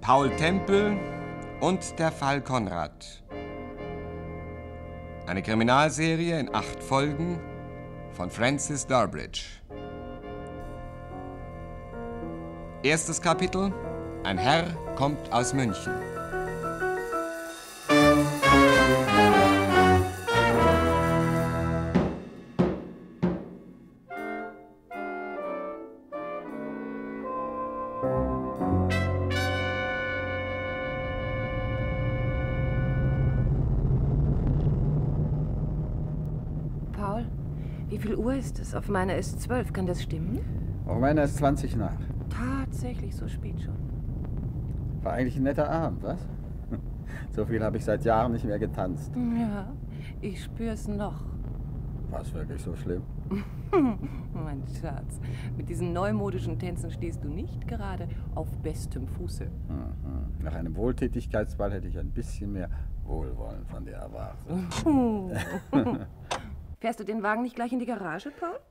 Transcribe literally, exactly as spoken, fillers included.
Paul Tempel und der Fall Konrad. Eine Kriminalserie in acht Folgen von Francis Durbridge. Erstes Kapitel: Ein Herr kommt aus München. Paul, wie viel Uhr ist es? Auf meiner ist zwölf. Kann das stimmen? Auf meiner ist zwanzig nach. Tatsächlich so spät schon. War eigentlich ein netter Abend, was? So viel habe ich seit Jahren nicht mehr getanzt. Ja, ich spür's noch. War es wirklich so schlimm? Mein Schatz, mit diesen neumodischen Tänzen stehst du nicht gerade auf bestem Fuße. Mhm. Nach einem Wohltätigkeitsball hätte ich ein bisschen mehr Wohlwollen von dir erwartet. Fährst du den Wagen nicht gleich in die Garage, Paul?